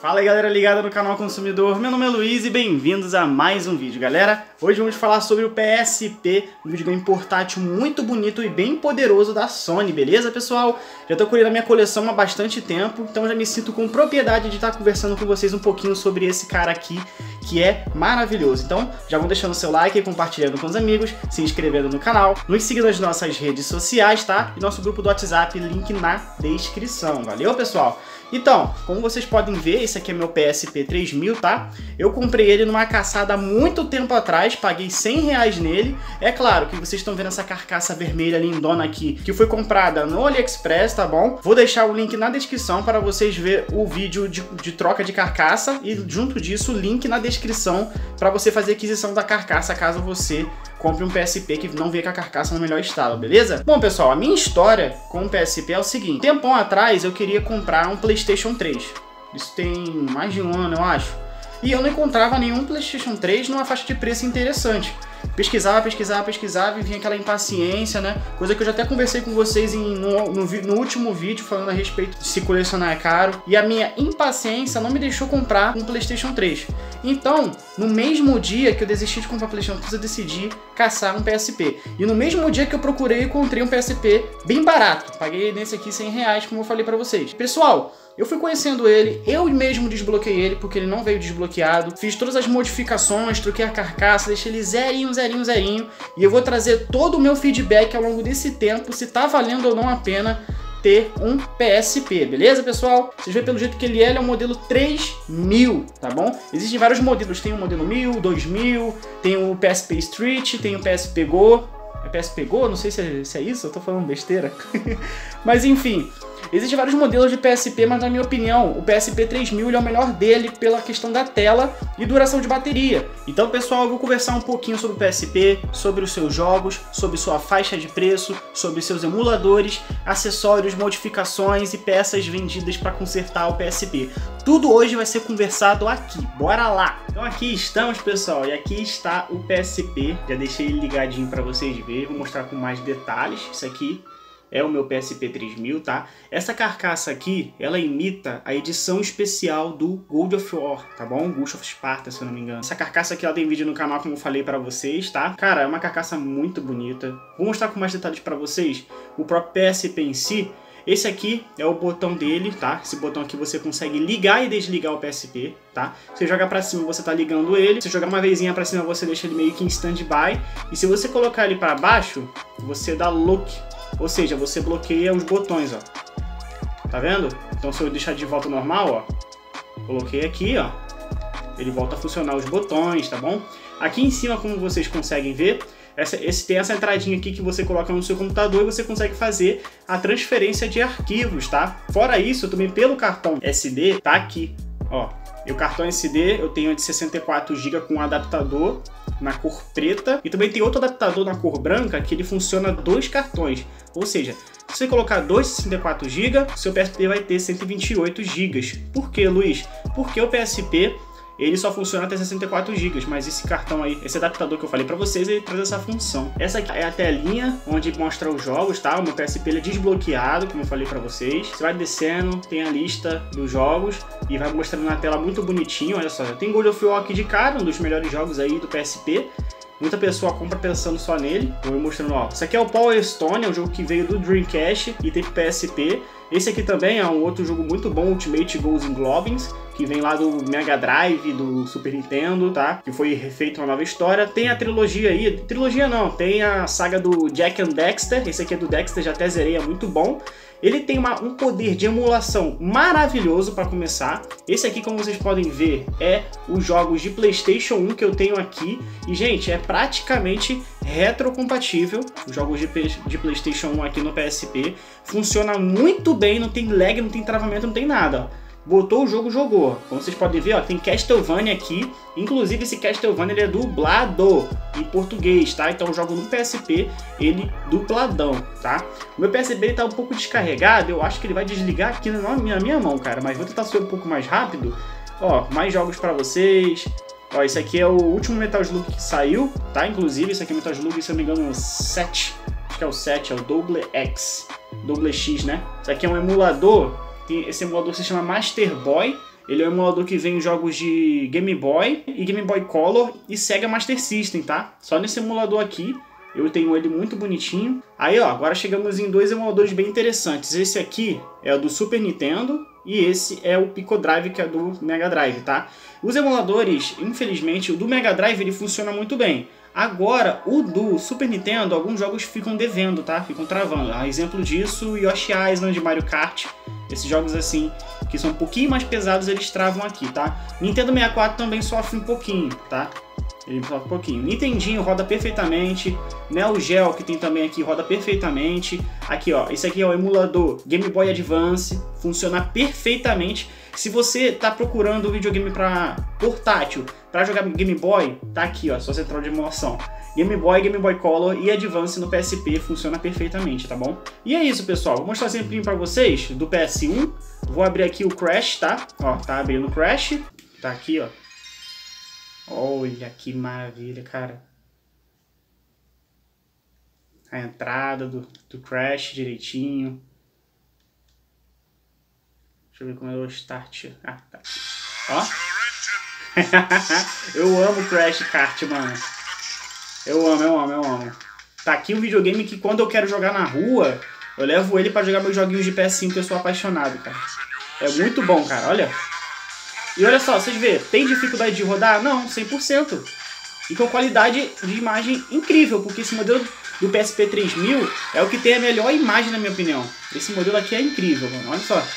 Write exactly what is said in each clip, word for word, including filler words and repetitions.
Fala aí galera ligada no canal Consumidor, meu nome é Luiz e bem-vindos a mais um vídeo. Galera, hoje vamos falar sobre o P S P, um videogame portátil muito bonito e bem poderoso da Sony, beleza pessoal? Já tô com ele na minha coleção há bastante tempo, então já me sinto com propriedade de estar conversando com vocês um pouquinho sobre esse cara aqui, que é maravilhoso. Então já vão deixando seu like, compartilhando com os amigos, se inscrevendo no canal, nos seguindo nas nossas redes sociais, tá? E nosso grupo do WhatsApp, link na descrição, valeu pessoal? Então, como vocês podem ver, esse aqui é meu P S P três mil, tá? Eu comprei ele numa caçada há muito tempo atrás, paguei cem reais nele. É claro que vocês estão vendo essa carcaça vermelha lindona aqui, que foi comprada no AliExpress, tá bom? Vou deixar o link na descrição para vocês verem o vídeo de, de troca de carcaça e junto disso o link na descrição para você fazer aquisição da carcaça caso você compre um P S P que não venha com a carcaça no melhor estado, beleza? Bom pessoal, a minha história com o P S P é o seguinte: tempão atrás eu queria comprar um PlayStation três, isso tem mais de um ano eu acho, e eu não encontrava nenhum PlayStation três numa faixa de preço interessante. Pesquisava, pesquisava, pesquisava e vinha aquela impaciência, né? Coisa que eu já até conversei com vocês em, no, no, no último vídeo falando a respeito de se colecionar é caro. E a minha impaciência não me deixou comprar um PlayStation três. Então, no mesmo dia que eu desisti de comprar PlayStation três, eu decidi caçar um P S P. E no mesmo dia que eu procurei, eu encontrei um P S P bem barato. Paguei nesse aqui cem reais, como eu falei pra vocês. Pessoal, eu fui conhecendo ele, eu mesmo desbloqueei ele, porque ele não veio desbloqueado. Fiz todas as modificações, troquei a carcaça, deixei ele zerinho, zerinho, zerinho. E eu vou trazer todo o meu feedback ao longo desse tempo, se tá valendo ou não a pena ter um P S P, beleza pessoal? Vocês veem pelo jeito que ele é, ele é o modelo três mil, tá bom? Existem vários modelos, tem o modelo mil, dois mil, tem o P S P Street, tem o P S P Go. É P S P Go? Não sei se é, se é isso, eu tô falando besteira. Mas enfim, existem vários modelos de P S P, mas na minha opinião, o P S P três mil ele é o melhor dele pela questão da tela e duração de bateria. Então pessoal, eu vou conversar um pouquinho sobre o P S P, sobre os seus jogos, sobre sua faixa de preço, sobre seus emuladores, acessórios, modificações e peças vendidas para consertar o P S P. Tudo hoje vai ser conversado aqui, bora lá! Então aqui estamos pessoal, e aqui está o P S P, já deixei ele ligadinho para vocês verem, vou mostrar com mais detalhes. Isso aqui é o meu P S P três mil, tá? Essa carcaça aqui, ela imita a edição especial do God of War, tá bom? Ghost of Sparta, se eu não me engano. Essa carcaça aqui, ela tem vídeo no canal, como eu falei pra vocês, tá? Cara, é uma carcaça muito bonita. Vou mostrar com mais detalhes pra vocês o próprio P S P em si. Esse aqui é o botão dele, tá? Esse botão aqui você consegue ligar e desligar o P S P, tá? Você joga pra cima, você tá ligando ele. Se jogar uma vezinha pra cima, você deixa ele meio que em stand-by. E se você colocar ele pra baixo, você dá lock. Ou seja, você bloqueia os botões, ó. Tá vendo? Então se eu deixar de volta normal, ó, coloquei aqui, ó, ele volta a funcionar os botões, tá bom? Aqui em cima, como vocês conseguem ver, essa, esse, tem essa entradinha aqui que você coloca no seu computador e você consegue fazer a transferência de arquivos, tá? Fora isso, também pelo cartão S D, tá aqui, ó. E o cartão S D eu tenho de sessenta e quatro gigas com um adaptador na cor preta e também tem outro adaptador na cor branca que ele funciona dois cartões. Ou seja, se você colocar dois de sessenta e quatro gigas, seu P S P vai ter cento e vinte e oito gigas. Por que, Luiz? Porque o P S P ele só funciona até sessenta e quatro gigas, mas esse cartão aí, esse adaptador que eu falei pra vocês, ele traz essa função. Essa aqui é a telinha onde mostra os jogos, tá? O meu P S P ele é desbloqueado, como eu falei pra vocês. Você vai descendo, tem a lista dos jogos e vai mostrando na tela muito bonitinho, olha só. Tem God of War aqui de cara, um dos melhores jogos aí do P S P. Muita pessoa compra pensando só nele. Eu vou mostrando, ó. Isso aqui é o Power Stone, é um jogo que veio do Dreamcast e tem pro P S P. Esse aqui também é um outro jogo muito bom, Ultimate Goals and Globins, que vem lá do Mega Drive, do Super Nintendo, tá? Que foi refeito uma nova história. Tem a trilogia aí, trilogia não, tem a saga do Jak and Daxter. Esse aqui é do Dexter, já até zerei, é muito bom. Ele tem uma, um poder de emulação maravilhoso para começar. Esse aqui, como vocês podem ver, é os jogos de PlayStation um que eu tenho aqui. E, gente, é praticamente retrocompatível. Os jogos de, de PlayStation um aqui no P S P. Funciona muito bem, não tem lag, não tem travamento, não tem nada, ó. Botou o jogo, jogou. Como vocês podem ver, ó, tem Castlevania aqui. Inclusive esse Castlevania ele é dublado em português, tá? Então eu jogo no P S P, ele dubladão, tá? O meu P S P ele tá um pouco descarregado, eu acho que ele vai desligar aqui na minha, na minha mão, cara. Mas vou tentar ser um pouco mais rápido. Ó, mais jogos pra vocês. Ó, esse aqui é o último Metal Slug que saiu, tá? Inclusive, esse aqui é o Metal Slug, se eu não me engano, sete. Acho que é o sete, é o Double X. Double X, né? Isso aqui é um emulador. Esse emulador se chama Master Boy. Ele é um emulador que vem em jogos de Game Boy e Game Boy Color e Sega Master System, tá? Só nesse emulador aqui, eu tenho ele muito bonitinho. Aí, ó, agora chegamos em dois emuladores bem interessantes. Esse aqui é o do Super Nintendo e esse é o Pico Drive, que é do Mega Drive, tá? Os emuladores, infelizmente, o do Mega Drive ele funciona muito bem. Agora, o do Super Nintendo, alguns jogos ficam devendo, tá? Ficam travando. A exemplo disso, Yoshi Island, Mario Kart, esses jogos assim, que são um pouquinho mais pesados, eles travam aqui, tá? Nintendo sessenta e quatro também sofre um pouquinho, tá? Ele sofre um pouquinho. Nintendinho roda perfeitamente. Neo Geo, que tem também aqui, roda perfeitamente. Aqui, ó, esse aqui é o emulador Game Boy Advance, funciona perfeitamente. Se você tá procurando um videogame para portátil, para jogar Game Boy, tá aqui, ó, sua central de emulação. Game Boy, Game Boy Color e Advance no P S P funciona perfeitamente, tá bom? E é isso, pessoal. Vou mostrar sempre para vocês do P S um. Vou abrir aqui o Crash, tá? Ó, tá abrindo o Crash. Tá aqui, ó. Olha que maravilha, cara. A entrada do, do Crash direitinho. Deixa eu ver como é o start. Ah, tá aqui. Ó. Eu amo Crash Kart, mano. Eu amo, eu amo, eu amo. Tá aqui um videogame que quando eu quero jogar na rua, eu levo ele pra jogar meus joguinhos de P S cinco, que eu sou apaixonado, cara. É muito bom, cara, olha. E olha só, vocês vê, tem dificuldade de rodar? Não, cem por cento. E com qualidade de imagem incrível, porque esse modelo do P S P três mil é o que tem a melhor imagem, na minha opinião. Esse modelo aqui é incrível, mano, olha só.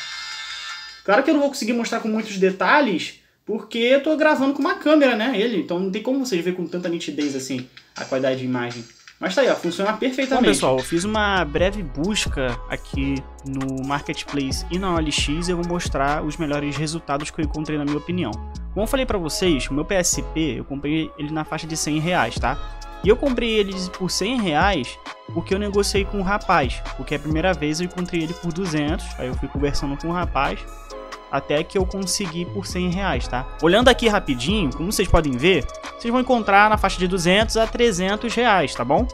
Claro que eu não vou conseguir mostrar com muitos detalhes, porque eu tô gravando com uma câmera, né, ele. Então não tem como vocês verem com tanta nitidez assim, a qualidade de imagem. Mas tá aí, ó, funciona perfeitamente. Bom, pessoal, eu fiz uma breve busca aqui no Marketplace e na O L X e eu vou mostrar os melhores resultados que eu encontrei, na minha opinião. Como eu falei pra vocês, o meu P S P, eu comprei ele na faixa de cem reais, tá? E eu comprei ele por cem reais porque eu negociei com o rapaz, porque a primeira vez eu encontrei ele por duzentos, aí eu fui conversando com o rapaz, até que eu consegui por cem reais, tá? Olhando aqui rapidinho, como vocês podem ver, vocês vão encontrar na faixa de duzentos a trezentos reais, tá bom?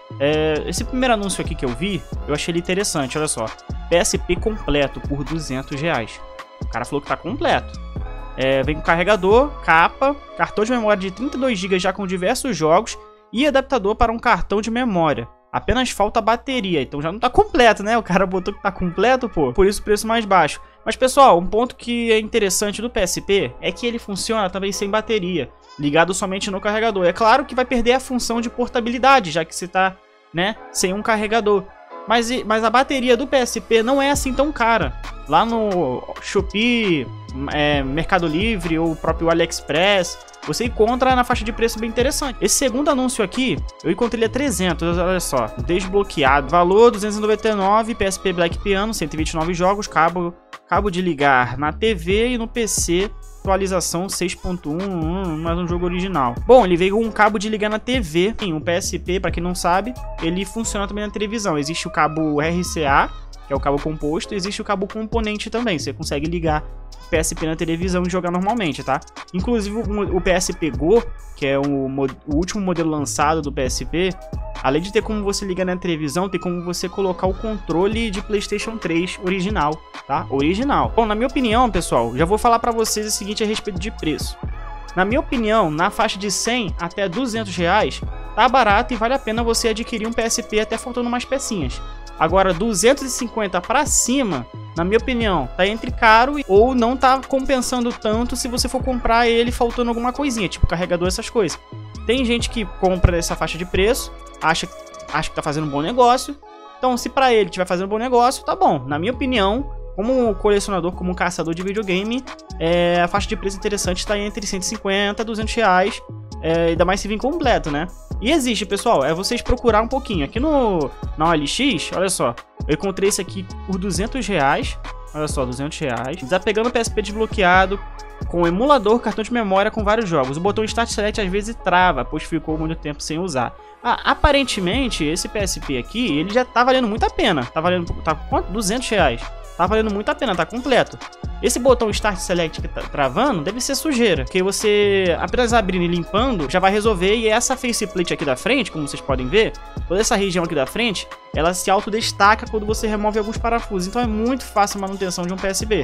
É, esse primeiro anúncio aqui que eu vi, eu achei ele interessante, olha só. P S P completo por duzentos reais. O cara falou que tá completo. É, vem com carregador, capa, cartão de memória de trinta e dois gigas já com diversos jogos e adaptador para um cartão de memória. Apenas falta a bateria, então já não tá completo, né? O cara botou que tá completo, pô. Por isso o preço mais baixo. Mas, pessoal, um ponto que é interessante do P S P é que ele funciona também sem bateria, ligado somente no carregador. É claro que vai perder a função de portabilidade, já que você tá, né, sem um carregador. Mas, mas a bateria do P S P não é assim tão cara. Lá no Shopee, é, Mercado Livre ou o próprio AliExpress, você encontra na faixa de preço bem interessante. Esse segundo anúncio aqui, eu encontrei ele a trezentos, olha só, desbloqueado. Valor duzentos e noventa e nove, P S P Black Piano, cento e vinte e nove jogos, cabo, cabo de ligar na T V e no P C, atualização seis ponto um, mais um jogo original. Bom, ele veio com um cabo de ligar na T V, um P S P, para quem não sabe, ele funciona também na televisão. Existe o cabo R C A, que é o cabo composto, e existe o cabo componente também, você consegue ligar o P S P na televisão e jogar normalmente, tá? Inclusive o P S P Go, que é o, o último modelo lançado do P S P, além de ter como você ligar na televisão, tem como você colocar o controle de PlayStation três original, tá? Original. Bom, na minha opinião, pessoal, já vou falar pra vocês o seguinte a respeito de preço. Na minha opinião, na faixa de cem até duzentos reais, tá barato e vale a pena você adquirir um P S P até faltando umas pecinhas. Agora, duzentos e cinquenta para cima, na minha opinião, tá entre caro ou não tá compensando tanto se você for comprar ele faltando alguma coisinha, tipo carregador, essas coisas. Tem gente que compra essa faixa de preço, acha, acha que tá fazendo um bom negócio. Então, se pra ele estiver fazendo um bom negócio, tá bom. Na minha opinião, como colecionador, como caçador de videogame, é, a faixa de preço interessante está entre cento e cinquenta a duzentos reais, é, ainda mais se vir completo, né? E existe, pessoal, é vocês procurar um pouquinho. Aqui no, na O L X, olha só, eu encontrei esse aqui por duzentos reais, olha só, duzentos reais. Desapegando o P S P desbloqueado, com emulador, cartão de memória com vários jogos. O botão Start Select às vezes trava, pois ficou muito tempo sem usar. Ah, aparentemente, esse P S P aqui, ele já tá valendo muito a pena. Tá valendo, tá quanto? duzentos reais. Tá valendo muito a pena, tá completo. Esse botão Start Select que tá travando deve ser sujeira, que você apenas abrindo e limpando já vai resolver. E essa faceplate aqui da frente, como vocês podem ver, toda essa região aqui da frente, ela se autodestaca quando você remove alguns parafusos. Então é muito fácil a manutenção de um P S P.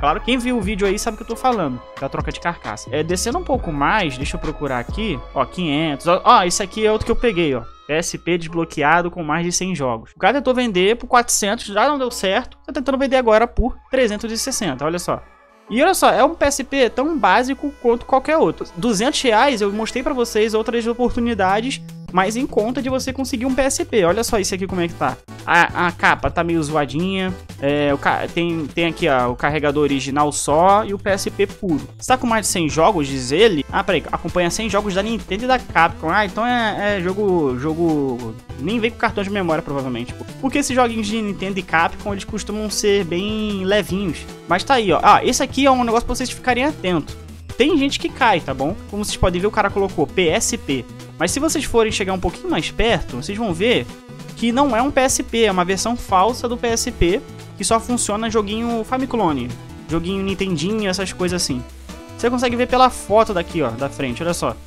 Claro, quem viu o vídeo aí sabe o que eu tô falando, da troca de carcaça. É, descendo um pouco mais, deixa eu procurar aqui, ó, quinhentos, ó, ó, esse aqui é outro que eu peguei, ó. P S P desbloqueado com mais de cem jogos. O cara tentou vender por quatrocentos, já não deu certo. Tá tentando vender agora por trezentos e sessenta, olha só. E olha só, é um P S P tão básico quanto qualquer outro. duzentos reais eu mostrei pra vocês outras oportunidades mais em conta de você conseguir um P S P. Olha só isso aqui como é que tá. A, a capa tá meio zoadinha. É, o, tem, tem aqui ó, o carregador original só e o P S P puro. Você tá com mais de cem jogos, diz ele. Ah, peraí, acompanha cem jogos da Nintendo e da Capcom. Ah, então é, é jogo... jogo nem vem com cartão de memória, provavelmente. Porque esses joguinhos de Nintendo e Capcom, eles costumam ser bem levinhos. Mas tá aí, ó. Ah, esse aqui é um negócio pra vocês ficarem atentos. Tem gente que cai, tá bom? Como vocês podem ver, o cara colocou P S P. Mas se vocês forem chegar um pouquinho mais perto, vocês vão ver que não é um P S P, é uma versão falsa do P S P, que só funciona joguinho Famiclone, joguinho Nintendinho, essas coisas assim. Você consegue ver pela foto daqui, ó, da frente, olha só.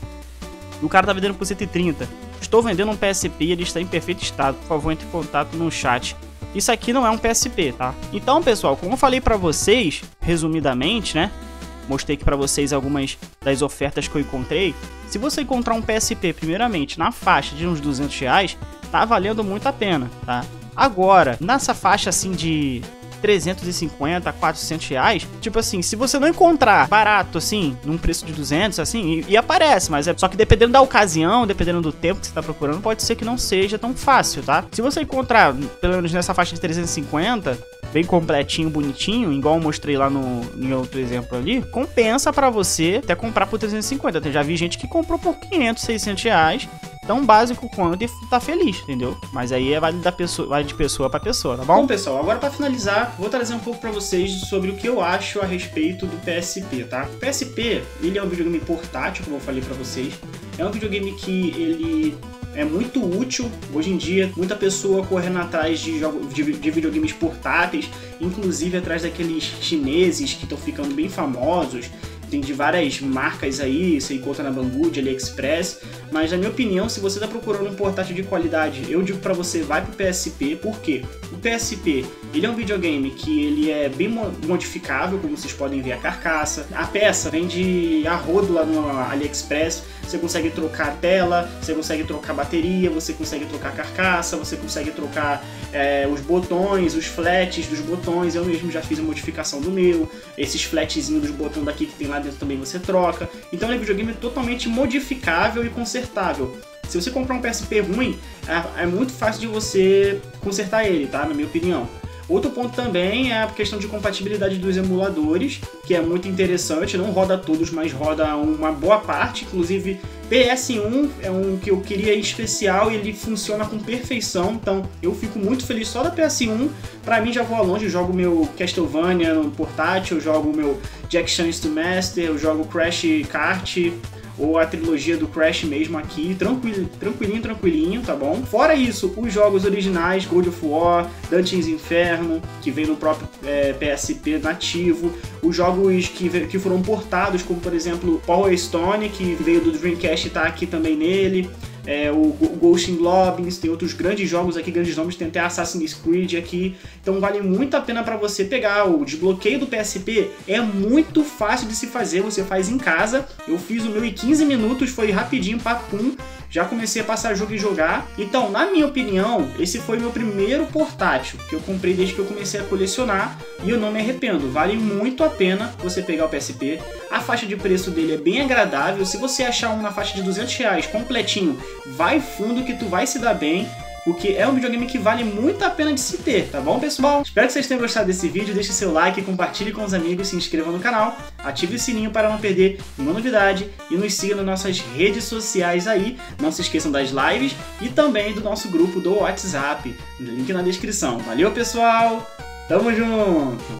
O cara tá vendendo por cento e trinta. Estou vendendo um P S P e ele está em perfeito estado. Por favor, entre em contato no chat. Isso aqui não é um P S P, tá? Então, pessoal, como eu falei pra vocês, resumidamente, né? Mostrei aqui pra vocês algumas das ofertas que eu encontrei. Se você encontrar um P S P, primeiramente, na faixa de uns duzentos reais, tá valendo muito a pena, tá? Agora, nessa faixa assim de trezentos e cinquenta a quatrocentos reais, tipo assim, se você não encontrar barato assim, num preço de duzentos, assim, e, e aparece, mas é só que dependendo da ocasião, dependendo do tempo que você tá procurando, pode ser que não seja tão fácil, tá? Se você encontrar, pelo menos nessa faixa de trezentos e cinquenta, bem completinho, bonitinho, igual eu mostrei lá no em outro exemplo ali, compensa pra você até comprar por trezentos e cinquenta. Eu já vi gente que comprou por quinhentos, seiscentos reais, tão básico quanto, e tá feliz, entendeu? Mas aí é vale, da pessoa, vale de pessoa pra pessoa, tá bom? Bom, pessoal, agora pra finalizar, vou trazer um pouco pra vocês sobre o que eu acho a respeito do P S P, tá? O P S P, ele é um videogame portátil, como eu falei pra vocês. É um videogame que ele é muito útil hoje em dia, muita pessoa correndo atrás de, jogos, de, de videogames portáteis, inclusive atrás daqueles chineses que estão ficando bem famosos. Tem de várias marcas aí, você encontra na Banggood, AliExpress, mas na minha opinião, se você está procurando um portátil de qualidade, eu digo para você, vai pro P S P, por quê? O P S P, ele é um videogame que ele é bem modificável, como vocês podem ver a carcaça, a peça vem de a rodo lá no AliExpress, você consegue trocar a tela, você consegue trocar a bateria, você consegue trocar a carcaça, você consegue trocar é, os botões, os flats dos botões, eu mesmo já fiz a modificação do meu, esses flatzinhos dos botões daqui que tem lá dentro também você troca, então é um videogame totalmente modificável e consertável. Se você comprar um P S P ruim, é, é muito fácil de você consertar ele, tá? Na minha opinião. Outro ponto também é a questão de compatibilidade dos emuladores, que é muito interessante, não roda todos, mas roda uma boa parte, inclusive P S um é um que eu queria em especial e ele funciona com perfeição, então eu fico muito feliz só da P S um, pra mim já vou longe, eu jogo meu Castlevania no portátil, eu jogo meu Jack Chance to Master, eu jogo Crash Kart, ou a trilogia do Crash mesmo aqui, tranquilo, tranquilinho, tranquilinho, tá bom? Fora isso, os jogos originais, God of War, Dante's Inferno, que vem no próprio é, P S P nativo, os jogos que, que foram portados, como por exemplo Power Stone, que veio do Dreamcast e tá aqui também nele, é, o Ghost in Goblins, tem outros grandes jogos aqui, grandes nomes, tem até Assassin's Creed aqui, então vale muito a pena para você pegar. O desbloqueio do P S P é muito fácil de se fazer, você faz em casa, eu fiz o meu em quinze minutos, foi rapidinho, papum, já comecei a passar jogo e jogar. Então, na minha opinião, esse foi meu primeiro portátil que eu comprei desde que eu comecei a colecionar e eu não me arrependo, vale muito a pena você pegar o P S P. A faixa de preço dele é bem agradável, se você achar um na faixa de duzentos reais completinho, vai fundo que tu vai se dar bem, porque é um videogame que vale muito a pena de se ter, tá bom, pessoal? Espero que vocês tenham gostado desse vídeo, deixe seu like, compartilhe com os amigos, se inscreva no canal, ative o sininho para não perder nenhuma novidade e nos siga nas nossas redes sociais aí, não se esqueçam das lives e também do nosso grupo do WhatsApp, link na descrição. Valeu, pessoal! Tamo junto!